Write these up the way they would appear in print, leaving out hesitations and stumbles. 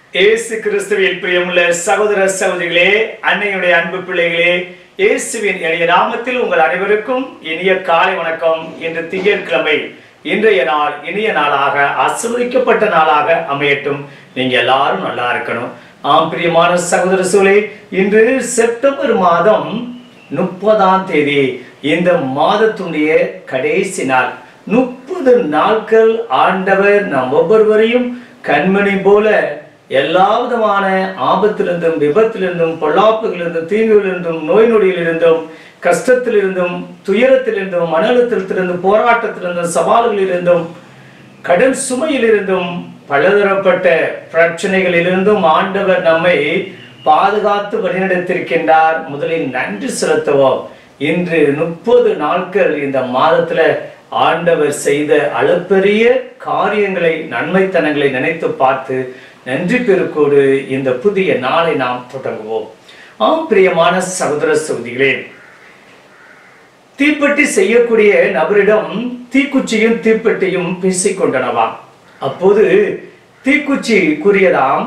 இயேசு கிறிஸ்துவில் பிரியமுள்ள சகோதர சகோதரிகளே, அன்னையுடைய அன்பு பிள்ளைகளே, இயேசுவின் இனிய நாமத்தில் உங்கள் அனைவருக்கும் இனிய காலை வணக்கம். இன்று திங்கட்கிழமை, இன்றைய நாள் இனிய நாளாக ஆசீர்வதிக்கப்பட்ட நாளாக அமையட்டும். நீங்க எல்லாரும் நல்லா இருக்கணும். பிரியமான சகோதர சகோதரிகளே, இன்று செப்டம்பர் மாதம் 30ஆம் தேதி, இந்த மாதத்துடைய கடைசி நாள். 30 நாட்கள் ஆண்டவர் நாம் ஒவ்வொருவரையும் கண்மணி போல எல்லா விதமான ஆபத்திலிருந்தும், விபத்திலிருந்தும், பொல்லாப்புகளிலிருந்தும், தீங்குகளிலிருந்தும், நோய் நொடியிலிருந்தும், கஷ்டத்திலிருந்தும், துயரத்திலிருந்தும், மன அழுத்தத்திலிருந்தும், போராட்டத்திலிருந்தும், சவால்களிலிருந்தும், கடன் சுமையிலிருந்தும், பலதரப்பட்ட பிரச்சனைகளிலிருந்தும் ஆண்டவர் நம்மை பாதுகாத்து வழிநடத்திருக்கின்றார். முதலில் நன்றி செலுத்துவோம். இன்று 30 நாட்கள் இந்த மாதத்துல ஆண்டவர் செய்த அளப்பெரிய காரியங்களை, நன்மைத்தனங்களை நினைத்து பார்த்து நன்றி பெருக்கோடு இந்த புதிய நாளை நாம் தொடங்குவோம். பிரியமான சகோதர சகோதரிகளே, தீப்பெட்டி செய்யக்கூடிய நபரிடம் தீக்குச்சியும் தீப்பெட்டியும் பேசிக்கொண்டனவாம். அப்போது தீக்குச்சி கூறியதாம்,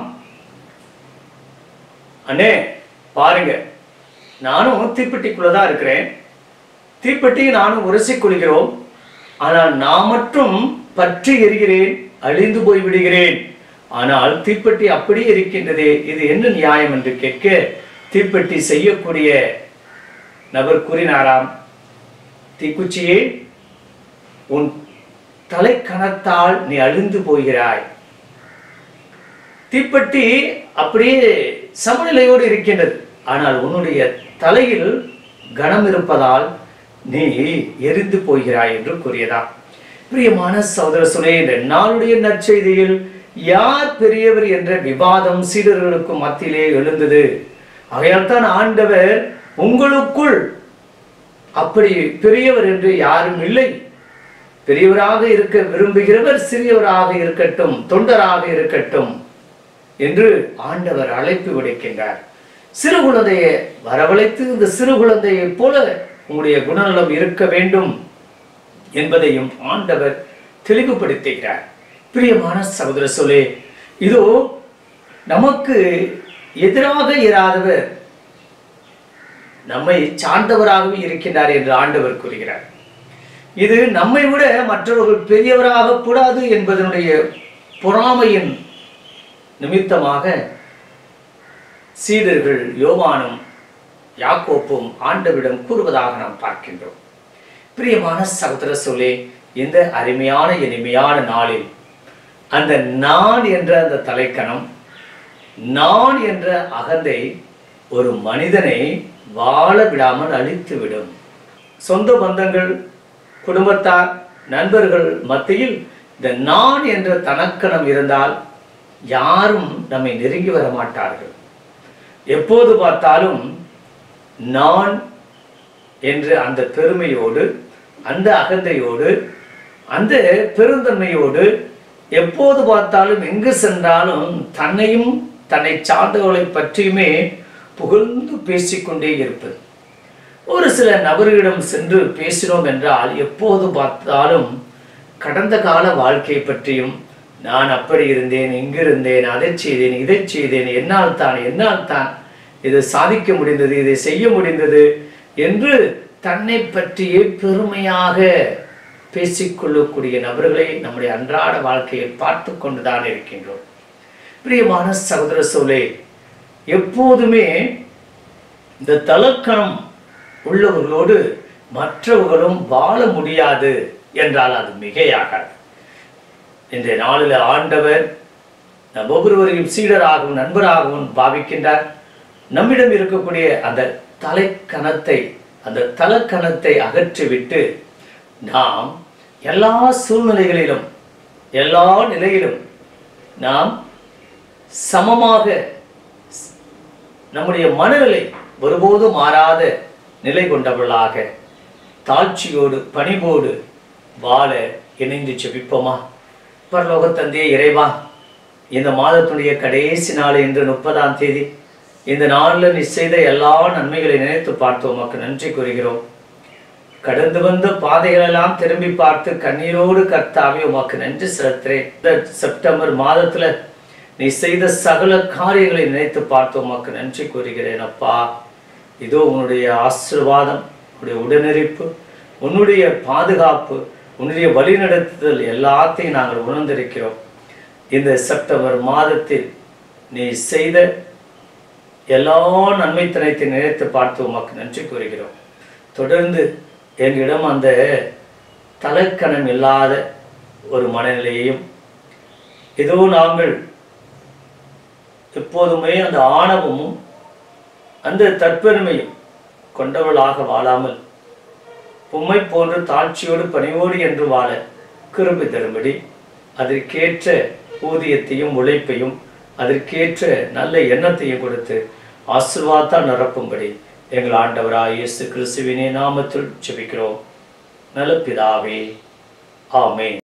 அண்ணே பாருங்க, நானும் தீப்பெட்டிக்குள்ளதான் இருக்கிறேன், தீப்பெட்டி நானும் உரசி கொள்கிறோம், ஆனால் நான் மட்டும் பற்றி எரிகிறேன், அழிந்து போய் விடுகிறேன். ஆனால் தீப்பெட்டி அப்படியே இருக்கின்றதே, இது என்ன நியாயம் என்று கேட்க, தீப்பெட்டி செய்யக்கூடிய நபர் கூறினாராம், தீக்குச்சியே, உன் தலைக்கணத்தால் நீ அழிந்து போகிறாய். தீப்பெட்டி அப்படியே சமநிலையோடு இருக்கின்றது, ஆனால் உன்னுடைய தலையில் கனம் இருப்பதால் நீ எரிந்து போகிறாய் என்று கூறியதாம். பிரியமான சகோதர சகோதரிகளே, இந்த நாளுடைய நற்செய்தியில் யார் பெரியவர் என்ற விவாதம் சீடர்களுக்கு மத்தியிலே எழுந்தது. ஆகையால் தான் ஆண்டவர், உங்களுக்குள் அப்படி பெரியவர் என்று யாரும் இல்லை, பெரியவராக இருக்க விரும்புகிறவர் சிறியவராக இருக்கட்டும், தொண்டராக இருக்கட்டும் என்று ஆண்டவர் அழைப்பு விடுக்கின்றார். சிறு குழந்தையை வரவழைத்து, இந்த சிறு குழந்தையை போல உங்களுடைய குணநலம் இருக்க வேண்டும் என்பதையும் ஆண்டவர் தெளிவுபடுத்துகிறார். பிரியமான சகோதர சொல்லே, இதோ நமக்கு எதிராக இராதவர் நம்மை சார்ந்தவராகவே இருக்கின்றார் என்று ஆண்டவர் கூறுகிறார். இது நம்மை விட மற்றவர்கள் பெரியவராக கூடாது என்பதனுடைய பொறாமையின் நிமித்தமாக சீடர்கள் யோவானும் யாக்கோப்பும் ஆண்டவரிடம் கூறுவதாக நாம் பார்க்கின்றோம். பிரியமான சகோதர சொல்லே, இந்த அருமையான இனிமையான நாளில் அந்த நான் என்ற அந்த தலைக்கணம், நான் என்ற அகந்தை ஒரு மனிதனை வாழ விடாமல் அழித்துவிடும். சொந்த பந்தங்கள், குடும்பத்தார், நண்பர்கள் மத்தியில் இந்த நான் என்ற தனக்கணம் இருந்தால் யாரும் நம்மை நெருங்கி வர மாட்டார்கள். எப்போது பார்த்தாலும் நான் என்ற அந்த பெருமையோடு, அந்த அகந்தையோடு, அந்த பெருந்தன்மையோடு எப்போது பார்த்தாலும் எங்கு சென்றாலும் தன்னையும் தன்னை சார்ந்தவர்களை பற்றியுமே புகழ்ந்து பேசிக்கொண்டே இருப்பது. ஒரு சில நபர்களிடம் சென்று பேசினோம் என்றால் எப்போது பார்த்தாலும் கடந்த கால வாழ்க்கை பற்றியும், நான் அப்படி இருந்தேன், இங்கு இருந்தேன், அதை செய்தேன், இதை செய்தேன், என்னால் தான் இதை சாதிக்க முடிந்தது, இதை செய்ய முடிந்தது என்று தன்னை பற்றியே பெருமையாக பேசிக்கொள்ளக்கூடிய நபர்களை நம்முடைய அன்றாட வாழ்க்கையில் பார்த்து கொண்டுதான் இருக்கின்றோம். பிரியமான சகோதர சோலே, எப்போதுமே இந்த தலக்கணம் உள்ளவர்களோடு மற்றவர்களும் வாழ முடியாது என்றால் அது மிகையாகாது. இன்றைய நாளில் ஆண்டவர் நம் ஒவ்வொருவரையும் சீடராகவும் நண்பராகவும் பாவிக்கின்றார். நம்மிடம் இருக்கக்கூடிய அந்த தலக்கணத்தை அகற்றிவிட்டு நாம் எல்லா சூழ்நிலைகளிலும், எல்லா நிலையிலும் நாம் சமமாக, நம்முடைய மனநிலை ஒருபோதும் மாறாத நிலை கொண்டவர்களாக தாழ்ச்சியோடு பணிவோடு வாழ இணைந்து ஜெபிப்போமா? பரலோக தந்தையே இறைவா, இந்த மாதத்துடைய கடைசி நாள் இன்று 30ஆம் தேதி. இந்த நாளில் நீ செய்த எல்லா நன்மைகளை நினைத்து பார்த்து உமக்கு நன்றி கூறுகிறோம். கடந்து வந்த பாதைகளெல்லாம் திரும்பி பார்த்து கண்ணீரோடு கர்த்தாவே உமக்கு நன்றி செலுத்துறேன். இந்த செப்டம்பர் மாதத்துல நீ செய்த சகல காரியங்களை நினைத்து பார்த்து உமக்கு நன்றி கூறுகிறேன் அப்பா. இதோ உன்னுடைய ஆசீர்வாதம், உன்னுடைய உடனிருப்பு, உன்னுடைய பாதுகாப்பு, உன்னுடைய வழிநடத்துதல் எல்லாத்தையும் நாங்கள் உணர்ந்திருக்கிறோம். இந்த செப்டம்பர் மாதத்தில் நீ செய்த எல்லா நன்மைத்தனத்தை நினைத்து பார்த்து உமக்கு நன்றி கூறுகிறோம். தொடர்ந்து எங்களிடம் அந்த தலக்கணம் இல்லாத ஒரு மனநிலையையும், ஏதோ நாங்கள் எப்போதுமே அந்த ஆணவமும் அந்த தற்பெருமையும் கொண்டவளாக வாழாமல் உம்மை போன்று தாழ்ச்சியோடு பணிவோடு என்று வாழ கிருபை தரும்படி, அதற்கேற்ற ஊதியத்தையும் உழைப்பையும் அதற்கேற்ற நல்ல எண்ணத்தையும் கொடுத்து ஆசீர்வாதத்தால் நிரப்பும்படி எங்கள் ஆண்டவராகிய இயேசு கிறிஸ்துவின் நாமத்தில் ஜெபிக்கிறோம் நல்ல பிதாவே. ஆமென்.